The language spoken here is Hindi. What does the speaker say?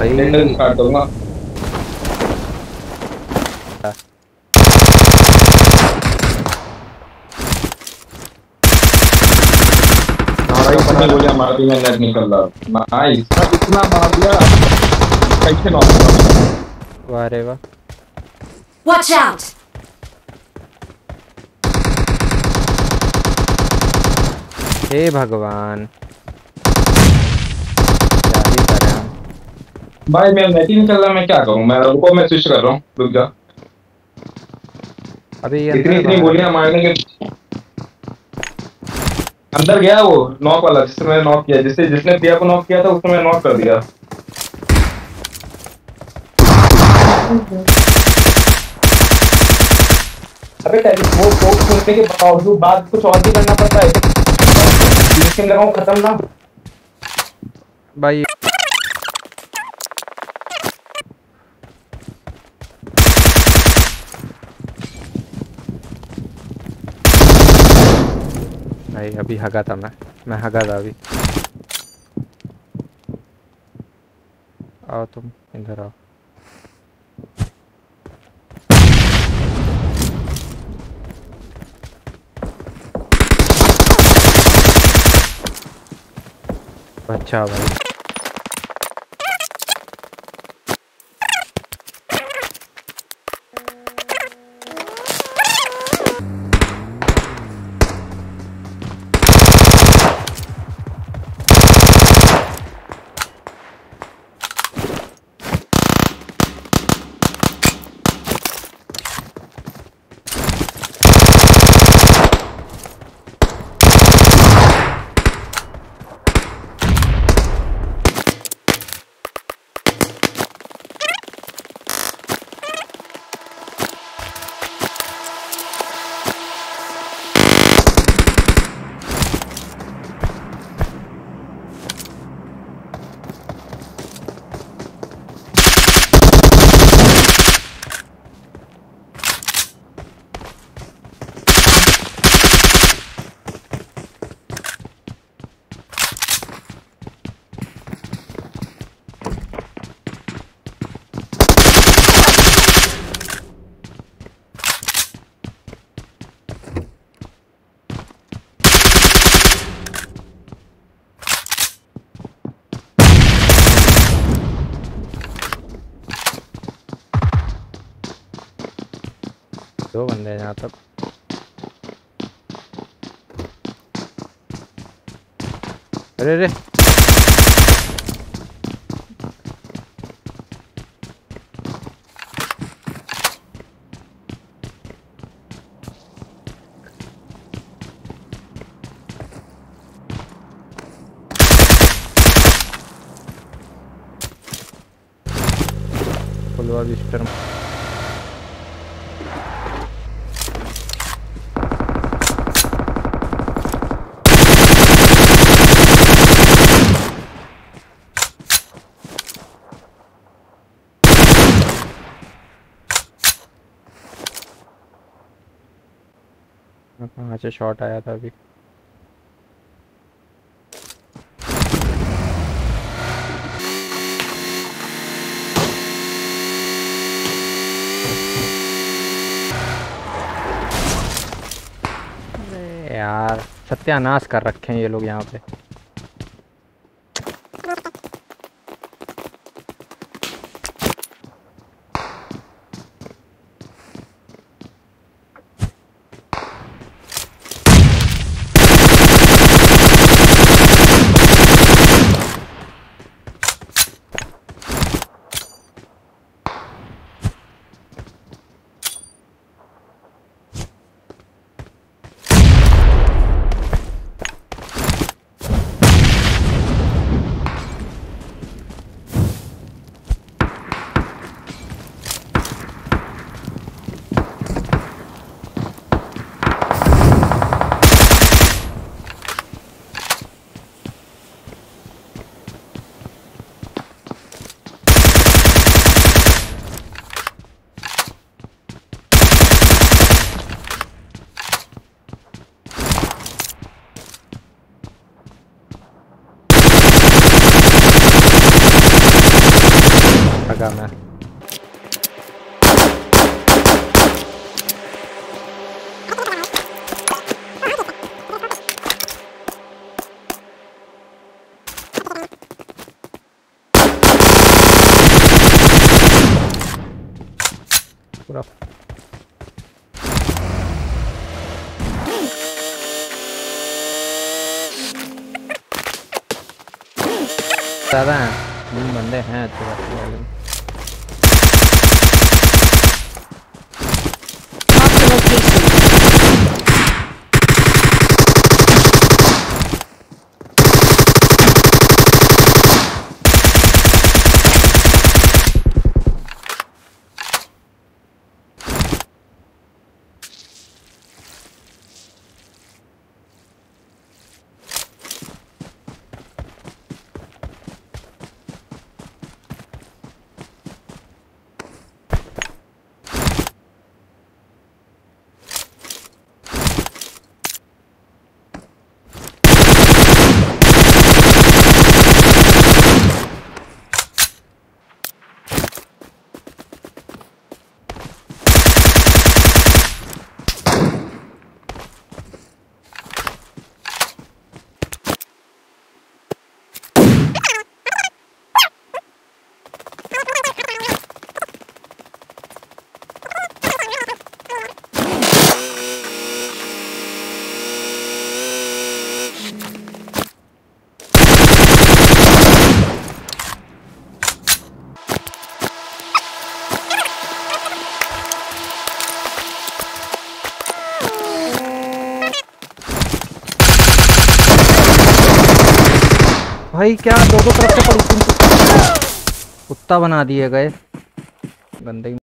भाई। रेंडर स्टार्ट करूंगा। भाई कितनी गोलियां मार दी, मैं नेट निकल रहा। नाइस, इतना मार दिया। कैसे नॉक हुआ? वाह रे वाह। Watch out! हे भगवान, क्या ही करें हम। भाई मैं नेट ही नहीं चल रहा, मैं क्या करूं? मैं रुको, मैं स्विच कर रहा हूँ, रुक जा। अभी ये अंदर इतनी है इतनी बाहर है? गोलियां मारने के अंदर गया वो नॉक वाला, जिसने मैंने नॉक किया, जिसने प्रिया को नॉक किया था उसने मैंने नॉक कर दिया। अबे टेलीस्कोप को खोलने के बावजूद बाद कुछ और भी करना पड़ता है। लेकिन लगाऊं खत्म ना। भाई भाई अभी हगा था मैं हगा था अभी। आओ तुम इधर आओ। अच्छा भाई, दो बंदे हैं यहाँ तक। अरे रे फुलवा बिस्टर। कहाँ से शॉट आया था अभी? अरे यार सत्यानाश कर रखे हैं ये लोग यहाँ पे। लगा मैं। पूरा ज्यादा हैं, 3 बंदे हैं अच्छे खासे वाले। Mark the location. भाई क्या दो तरफ से पड़ी, कुत्ता बना दिए गए गंदे।